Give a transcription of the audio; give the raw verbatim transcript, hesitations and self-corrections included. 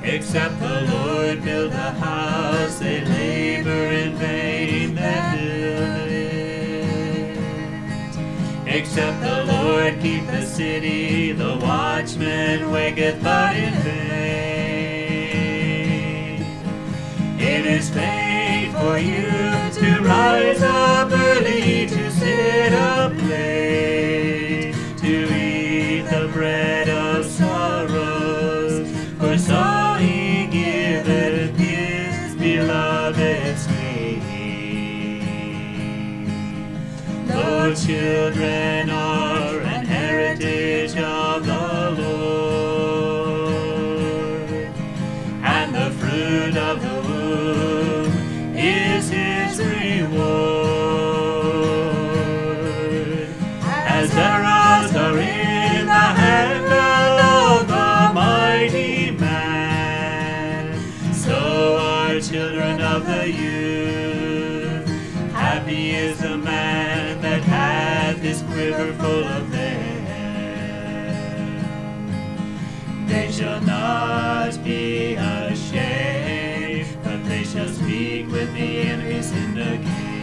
Except the Lord build the house, they labor in vain that build it. Except the Lord keep the city, the watchman waketh but in vain. It is vain for you to rise up early, to sit up late, to eat the bread of sorrows, for so he giveth his beloved sleep. Though children are an heritage of the Lord, and the fruit of the womb is his reward. As arrows are in the hand of the mighty man, so are children of the youth. Happy is the man that hath his quiver full of them. They shall not be ashamed, but they shall speak with the enemies in the gate.